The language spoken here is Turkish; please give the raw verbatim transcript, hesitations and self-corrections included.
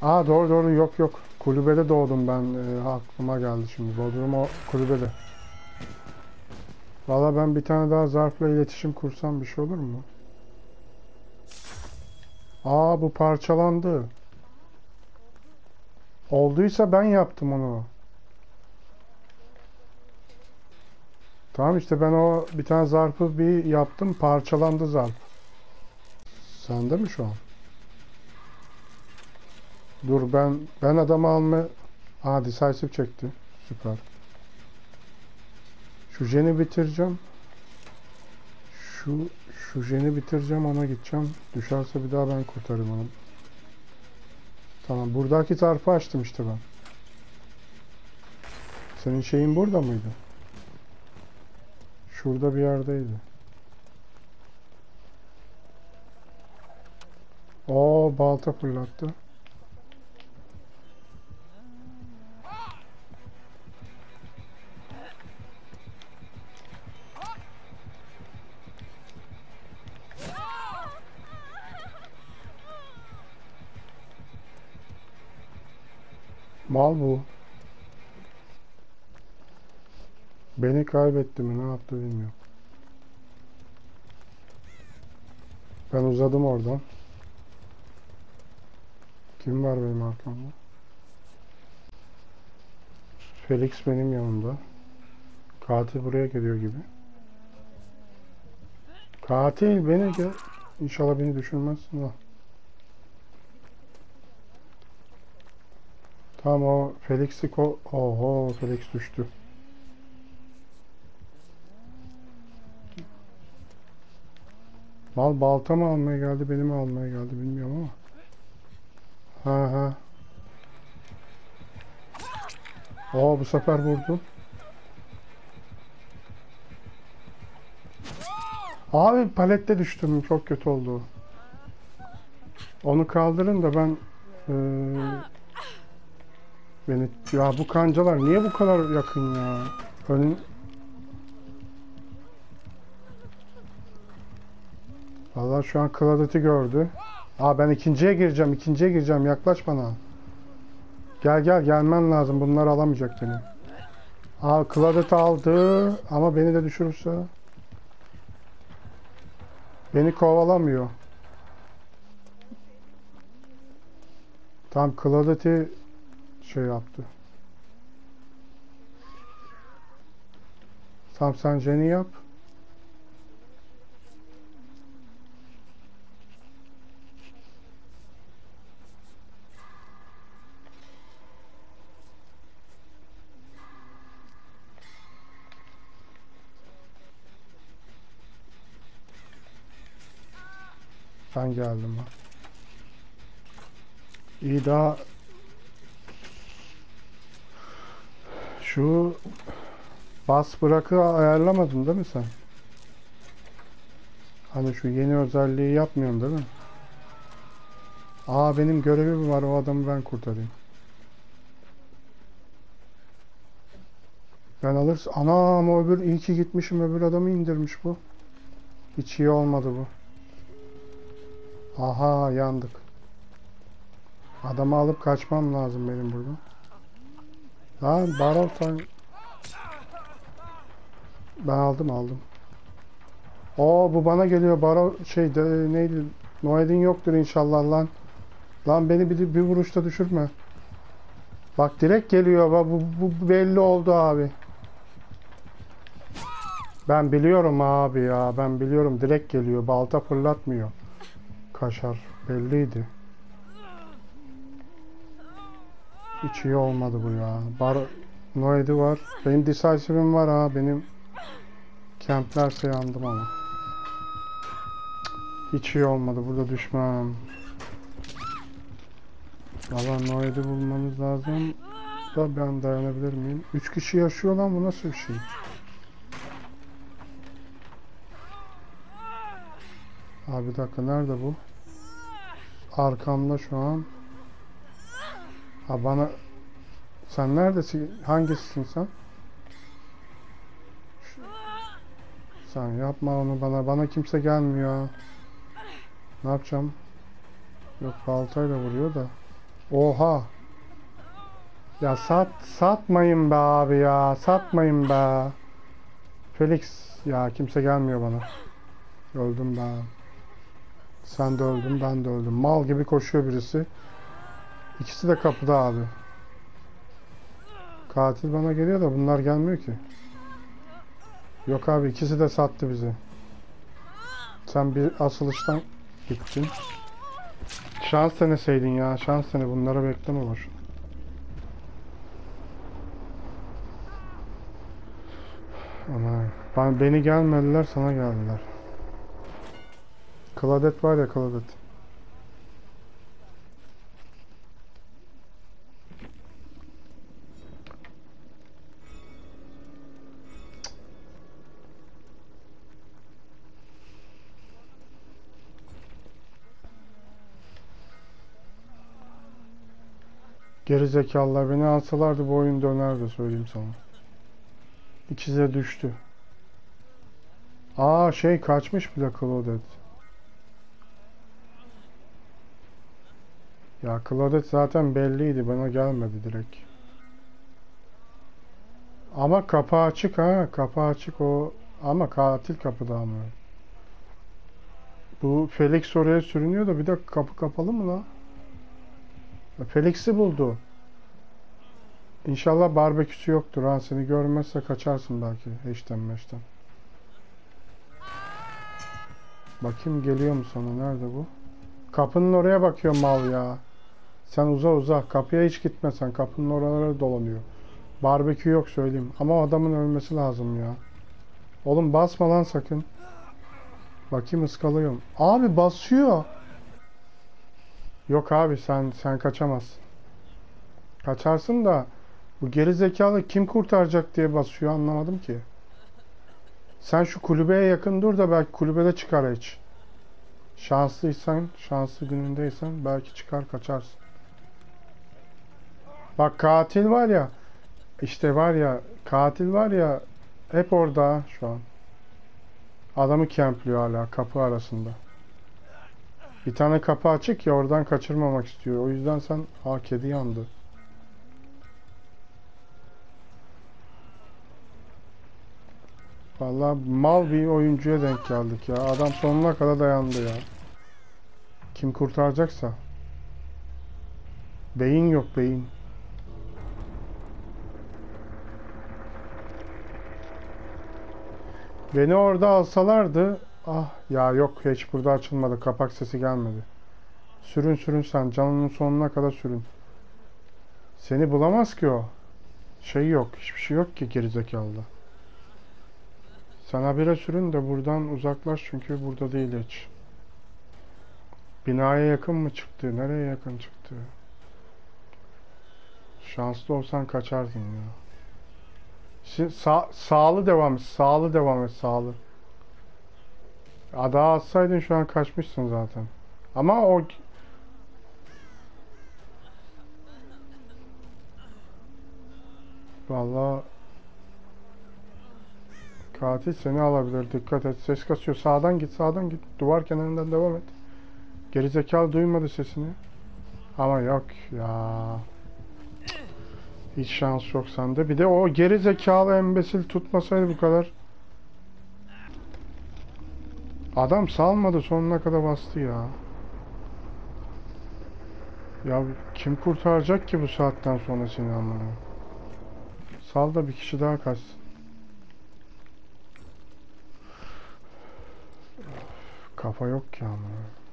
Aa doğru doğru, yok yok. Kulübede doğdum ben. Ee, aklıma geldi şimdi. Bodrum o kulübede. Valla ben bir tane daha zarfla iletişim kursam bir şey olur mu? Aa bu parçalandı. Olduysa ben yaptım onu. Tamam işte ben o bir tane zarfı bir yaptım, parçalandı zarf. Sende mi şu an? Dur ben ben adamı alma. Aa decisive çekti. Süper. Şu jeni bitireceğim. Şu şu jeni bitireceğim, ona gideceğim. Düşerse bir daha ben kurtarırım onu. Tamam, buradaki zarfı açtım işte ben. Senin şeyin burada mıydı? Şurada bir yerdeydi. Oo balta fırlattı. Mal bu. Beni kaybetti mi, ne yaptı bilmiyorum. Ben uzadım oradan. Kim var benim arkamda? Felix benim yanımda. Katil buraya geliyor gibi. Katil beni gel. İnşallah beni düşürmezsin ha. Tamam o Felix'i ko... Oho Felix düştü. Mal balta mı almaya geldi, beni mi almaya geldi bilmiyorum ama. Ha ha. Oo bu sefer vurdu. Abi palette düştüm, çok kötü oldu. Onu kaldırın da ben ee, beni ya bu kancalar niye bu kadar yakın ya? Ön... Vallahi şu an Claudette'i gördü. Aa ben ikinciye gireceğim, ikinciye gireceğim. Yaklaş bana. Gel gel, gelmen lazım. Bunlar alamayacak beni. Aa Claudette aldı ama beni de düşürürse. Beni kovalamıyor. Tam Claudette'i şey yaptı. Tam sen Jenny yap. Ben geldim ha. İyi daha şu bas bırakı ayarlamadın değil mi sen? Hani şu yeni özelliği yapmıyorsun değil mi? Aa benim görevim var, o adamı ben kurtarayım. Ben alırsam... Anam o öbür, iyi ki gitmişim, öbür adamı indirmiş bu. Hiç iyi olmadı bu. Aha yandık. Adamı alıp kaçmam lazım benim buradan. Lan barol time. Ben aldım aldım. Oo bu bana geliyor, baro şey de, neydi? Noed'in yoktur inşallah lan. Lan beni bir, bir vuruşta düşürme. Bak direkt geliyor. Bak bu, bu belli oldu abi. Ben biliyorum abi ya. Ben biliyorum, direkt geliyor. Balta fırlatmıyor. Kaşar belliydi. Hiç iyi olmadı bu ya. Bar Noed'i var. Benim decisive'im var ha. Benim Kemplerse yandım ama. Hiç iyi olmadı. Burada düşmem. Valla Noed'i bulmamız lazım. Da ben dayanabilir miyim? Üç kişi yaşıyor lan, bu nasıl bir şey? Abi bir dakika, nerede bu? Arkamda şu an. Ha bana... Sen neredesin? Hangisisin sen? Şu... Sen yapma onu bana. Bana kimse gelmiyor. Ne yapacağım? Yok baltayla vuruyor da. Oha. Ya sat satmayın be abi ya. Satmayın be. Felix ya kimse gelmiyor bana. Öldüm ben. Sen de öldün, ben de öldüm. Mal gibi koşuyor birisi. İkisi de kapıda abi. Katil bana geliyor da bunlar gelmiyor ki. Yok abi ikisi de sattı bizi. Sen bir asılıştan gittin. Şans deneseydin ya. Şans dene. Bunlara bekleme olur. Ama ben, beni gelmediler sana geldiler. Claudette var ya Claudette. Geri zekalılar beni alsalardı bu oyun dönerdi söyleyeyim sana. İkisi düştü. Aa şey kaçmış bile Claudette. Ya Claudette zaten belliydi bana gelmedi direkt. Ama kapı açık ha kapı açık o ama katil kapıda ama. Bu Felix oraya sürünüyor da bir de kapı kapalı mı la? Felix'i buldu. İnşallah barbeküsü yoktur ha seni görmezse kaçarsın belki eşten meşten. Bakayım geliyor mu sana nerede bu? Kapının oraya bakıyor mal ya. Sen uza uza kapıya hiç gitmesen kapının oralara dolanıyor. Barbekü yok söyleyeyim ama adamın ölmesi lazım ya. Oğlum basma lan sakın. Bakayım ıskalıyorum. Abi basıyor. Yok abi sen sen kaçamazsın. Kaçarsın da bu geri zekalı kim kurtaracak diye basıyor anlamadım ki. Sen şu kulübeye yakın dur da belki kulübede çıkar hiç. Şanslıysan, şanslı günündeysen belki çıkar kaçarsın. Bak katil var ya. İşte var ya katil var ya hep orada şu an. Adamı kempliyor hala kapı arasında. Bir tane kapı açık ya oradan kaçırmamak istiyor. O yüzden sen ha kedi yandı. Vallahi mal bir oyuncuya denk geldik ya. Adam sonuna kadar dayandı ya. Kim kurtaracaksa. Beyin yok beyin. Beni orada alsalardı. Ah ya yok hiç burada açılmadı. Kapak sesi gelmedi. Sürün sürün sen. Canının sonuna kadar sürün. Seni bulamaz ki o. Şey yok. Hiçbir şey yok ki gerizekalıda. Sen habire sürün de buradan uzaklaş çünkü burada değil hiç. Binaya yakın mı çıktı? Nereye yakın çıktı? Şanslı olsan kaçardın ya. Şimdi sağ, sağlı devam et. Sağlı devam et. Sağlı. Daha atsaydın şu an kaçmışsın zaten. Ama o vallahi katil seni alabilir. Dikkat et. Ses kasıyor. Sağdan git. Sağdan git. Duvar kenarından devam et. Gerizekalı duymadı sesini. Ama yok ya. Hiç şans yok sende. Bir de o gerizekalı embesil tutmasaydı bu kadar. Adam salmadı sonuna kadar bastı ya. Ya kim kurtaracak ki bu saatten sonra seni anlamı? Sal da bir kişi daha kaçsın. Kafa yok ki ama.